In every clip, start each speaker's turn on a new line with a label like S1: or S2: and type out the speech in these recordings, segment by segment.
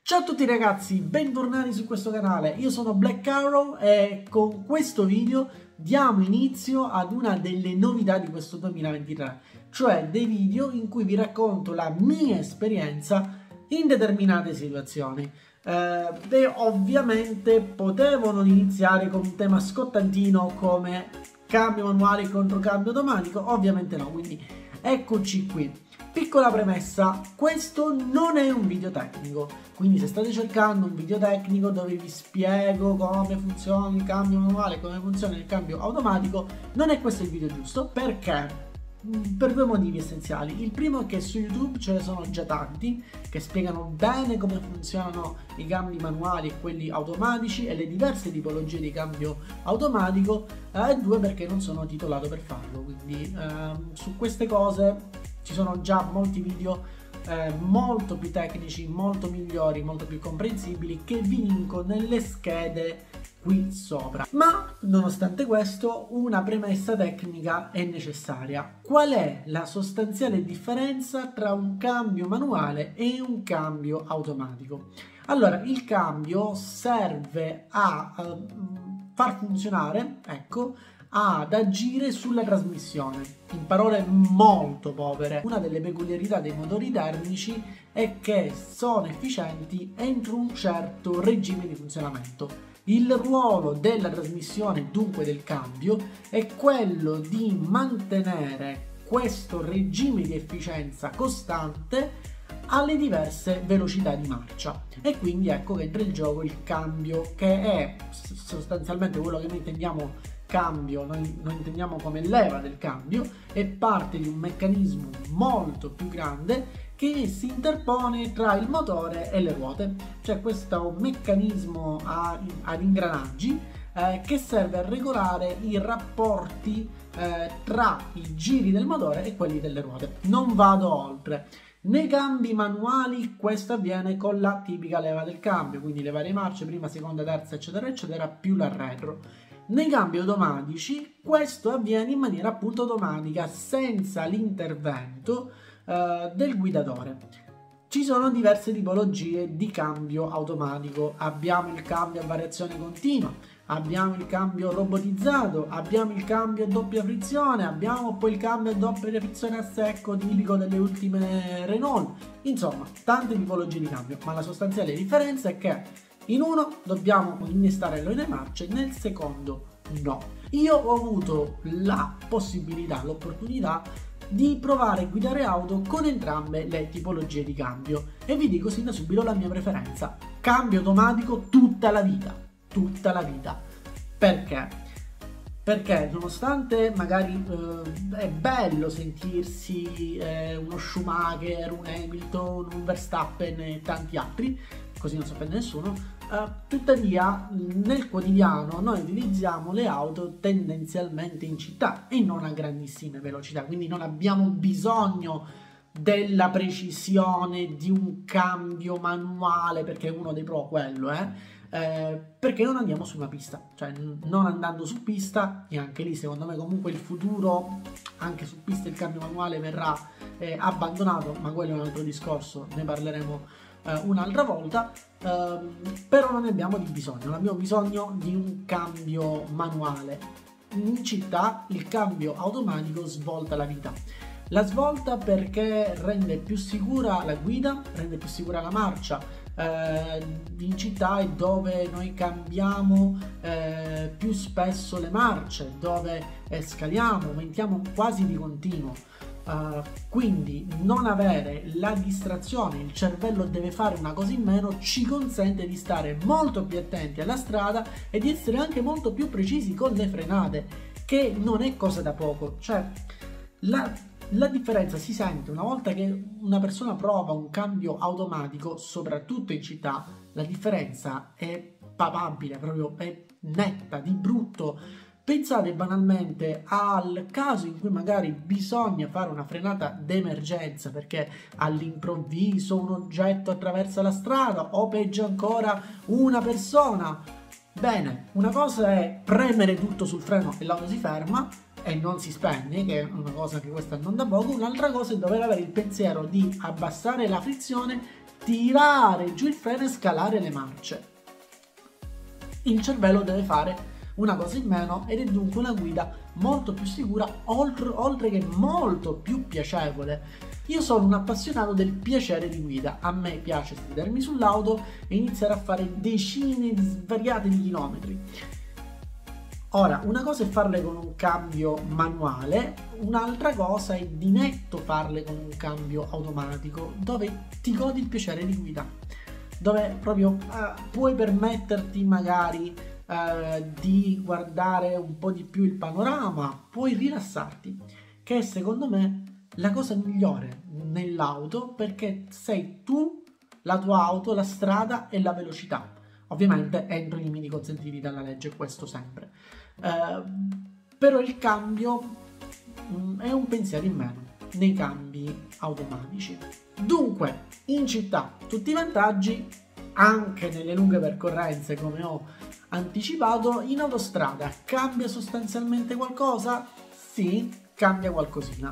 S1: Ciao a tutti ragazzi, bentornati su questo canale. Io sono Black Arrow e con questo video diamo inizio ad una delle novità di questo 2023, cioè dei video in cui vi racconto la mia esperienza in determinate situazioni. E ovviamente potevano iniziare con un tema scottantino come cambio manuale contro cambio automatico, ovviamente no, quindi eccoci qui. Piccola premessa, questo non è un video tecnico, quindi se state cercando un video tecnico dove vi spiego come funziona il cambio manuale, come funziona il cambio automatico, non è questo il video giusto. Perché? Per due motivi essenziali. Il primo è che su YouTube ce ne sono già tanti che spiegano bene come funzionano i cambi manuali e quelli automatici e le diverse tipologie di cambio automatico, e due perché non sono titolato per farlo, quindi su queste cose ci sono già molti video molto più tecnici, molto migliori, molto più comprensibili che vi linko nelle schede qui sopra. Ma nonostante questo, una premessa tecnica è necessaria. Qual è la sostanziale differenza tra un cambio manuale e un cambio automatico? Allora, il cambio serve a far funzionare, ecco, ad agire sulla trasmissione. In parole molto povere, una delle peculiarità dei motori termici è che sono efficienti entro un certo regime di funzionamento. Il ruolo della trasmissione, dunque del cambio, è quello di mantenere questo regime di efficienza costante alle diverse velocità di marcia, e quindi ecco che entra in gioco il cambio, che è sostanzialmente quello che noi intendiamo cambio, noi intendiamo come leva del cambio, è parte di un meccanismo molto più grande che si interpone tra il motore e le ruote. C'è questo meccanismo ad ingranaggi che serve a regolare i rapporti tra i giri del motore e quelli delle ruote. Non vado oltre. Nei cambi manuali questo avviene con la tipica leva del cambio, quindi le varie marce, prima, seconda, terza, eccetera, eccetera, più l'arretro. Nei cambi automatici questo avviene in maniera appunto automatica, senza l'intervento del guidatore. Ci sono diverse tipologie di cambio automatico. Abbiamo il cambio a variazione continua, abbiamo il cambio robotizzato, abbiamo il cambio a doppia frizione, abbiamo poi il cambio a doppia frizione a secco tipico delle ultime Renault. Insomma, tante tipologie di cambio, ma la sostanziale differenza è che in uno dobbiamo innestare le marce, nel secondo no. Io ho avuto la possibilità, l'opportunità di provare a guidare auto con entrambe le tipologie di cambio e vi dico sin da subito la mia preferenza: cambio automatico tutta la vita, tutta la vita. Perché? Perché nonostante magari è bello sentirsi uno Schumacher, un Hamilton, un Verstappen e tanti altri, così non si offende nessuno, tuttavia nel quotidiano noi utilizziamo le auto tendenzialmente in città e non a grandissime velocità, quindi non abbiamo bisogno della precisione di un cambio manuale, perché uno dei pro quello perché non andiamo su una pista, cioè non andando su pista, e anche lì secondo me comunque il futuro, anche su pista il cambio manuale verrà abbandonato, ma quello è un altro discorso, ne parleremo un'altra volta, però non ne abbiamo di bisogno, non abbiamo bisogno di un cambio manuale. In città il cambio automatico svolta la vita. La svolta perché rende più sicura la guida, rende più sicura la marcia. In città è dove noi cambiamo più spesso le marce, dove scaliamo, aumentiamo quasi di continuo. Quindi non avere la distrazione, il cervello deve fare una cosa in meno, ci consente di stare molto più attenti alla strada e di essere anche molto più precisi con le frenate, che non è cosa da poco. Cioè la differenza si sente una volta che una persona prova un cambio automatico, soprattutto in città. La differenza è palpabile, proprio è netta, di brutto. Pensate banalmente al caso in cui magari bisogna fare una frenata d'emergenza perché all'improvviso un oggetto attraversa la strada, o peggio ancora una persona. Bene, una cosa è premere tutto sul freno e l'auto si ferma e non si spegne, che è una cosa che questa non da poco. Un'altra cosa è dover avere il pensiero di abbassare la frizione tirare giù il freno e scalare le marce. Il cervello deve fare una cosa in meno ed è dunque una guida molto più sicura, oltre che molto più piacevole. Io sono un appassionato del piacere di guida, a me piace sedermi sull'auto e iniziare a fare decine svariate di chilometri. Ora, una cosa è farle con un cambio manuale, un'altra cosa è di netto farle con un cambio automatico, dove ti godi il piacere di guida, dove proprio puoi permetterti magari di guardare un po' di più il panorama, puoi rilassarti, che è secondo me la cosa migliore nell'auto, perché sei tu, la tua auto, la strada e la velocità. Ovviamente entro i limiti consentiti dalla legge, questo sempre. Però il cambio è un pensiero in meno nei cambi automatici. Dunque, in città tutti i vantaggi, anche nelle lunghe percorrenze come ho anticipato. In autostrada cambia sostanzialmente qualcosa? Sì, cambia qualcosina.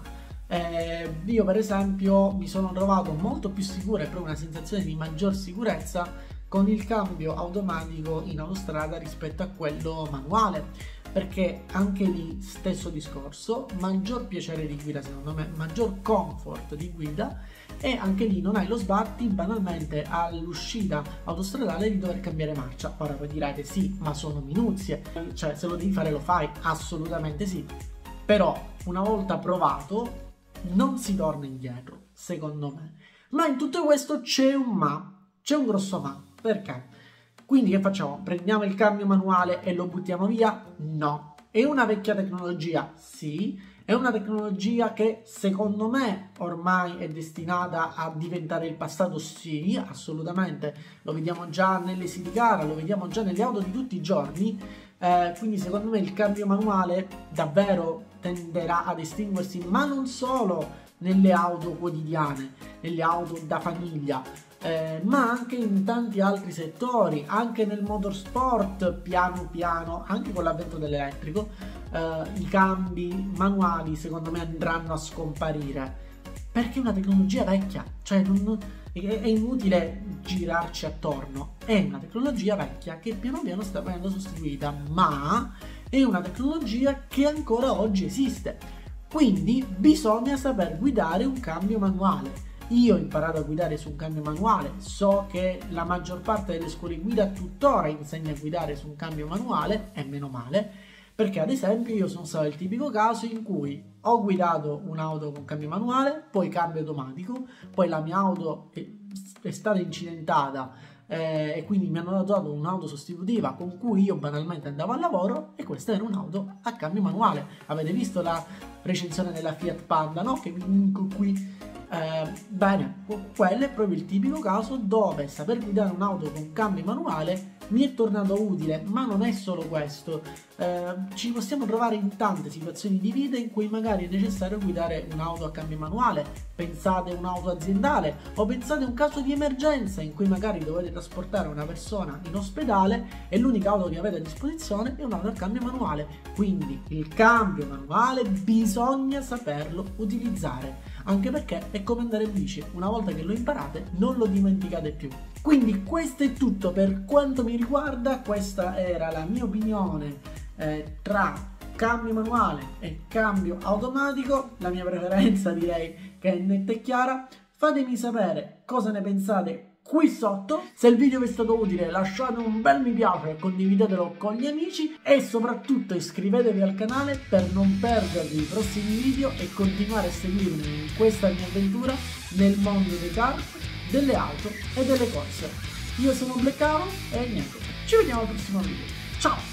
S1: Io per esempio mi sono trovato molto più sicuro e proprio una sensazione di maggior sicurezza con il cambio automatico in autostrada rispetto a quello manuale, perché anche lì stesso discorso, maggior piacere di guida secondo me, maggior comfort di guida, e anche lì non hai lo sbatti banalmente all'uscita autostradale di dover cambiare marcia. Ora voi direte sì, ma sono minuzie, cioè se lo devi fare lo fai, assolutamente sì, però una volta provato non si torna indietro, secondo me. Ma in tutto questo c'è un ma, c'è un grosso ma. Perché? Quindi che facciamo? Prendiamo il cambio manuale e lo buttiamo via? No. È una vecchia tecnologia? Sì. È una tecnologia che secondo me ormai è destinata a diventare il passato? Sì, assolutamente. Lo vediamo già nelle city car, lo vediamo già nelle auto di tutti i giorni. Quindi secondo me il cambio manuale davvero tenderà ad estinguersi, ma non solo nelle auto quotidiane, nelle auto da famiglia, ma anche in tanti altri settori, anche nel motorsport piano piano, anche con l'avvento dell'elettrico, i cambi manuali secondo me andranno a scomparire, perché è una tecnologia vecchia, cioè è inutile girarci attorno, è una tecnologia vecchia che piano piano sta venendo sostituita, ma è una tecnologia che ancora oggi esiste, quindi bisogna saper guidare un cambio manuale. Io ho imparato a guidare su un cambio manuale, so che la maggior parte delle scuole guida tuttora insegna a guidare su un cambio manuale, e meno male, perché ad esempio io sono stato il tipico caso in cui ho guidato un'auto con cambio manuale, poi cambio automatico, poi la mia auto è stata incidentata e quindi mi hanno dato un'auto sostitutiva con cui io banalmente andavo al lavoro, e questa era un'auto a cambio manuale. Avete visto la recensione della Fiat Panda, no? Che qui bene, quello è proprio il tipico caso dove saper guidare un'auto con cambio manuale mi è tornato utile. Ma non è solo questo, ci possiamo trovare in tante situazioni di vita in cui magari è necessario guidare un'auto a cambio manuale. Pensate a un'auto aziendale, o pensate a un caso di emergenza in cui magari dovete trasportare una persona in ospedale e l'unica auto che avete a disposizione è un'auto a cambio manuale. Quindi il cambio manuale bisogna saperlo utilizzare, anche perché è come andare in bici, una volta che lo imparate non lo dimenticate più. Quindi questo è tutto per quanto mi riguarda, questa era la mia opinione tra cambio manuale e cambio automatico. La mia preferenza direi che è netta e chiara. Fatemi sapere cosa ne pensate qui sotto. Se il video vi è stato utile lasciate un bel mi piace e condividetelo con gli amici, e soprattutto iscrivetevi al canale per non perdervi i prossimi video e continuare a seguirmi in questa mia avventura nel mondo dei car, delle auto e delle corse. Io sono Black Arrow e niente, ci vediamo al prossimo video. Ciao!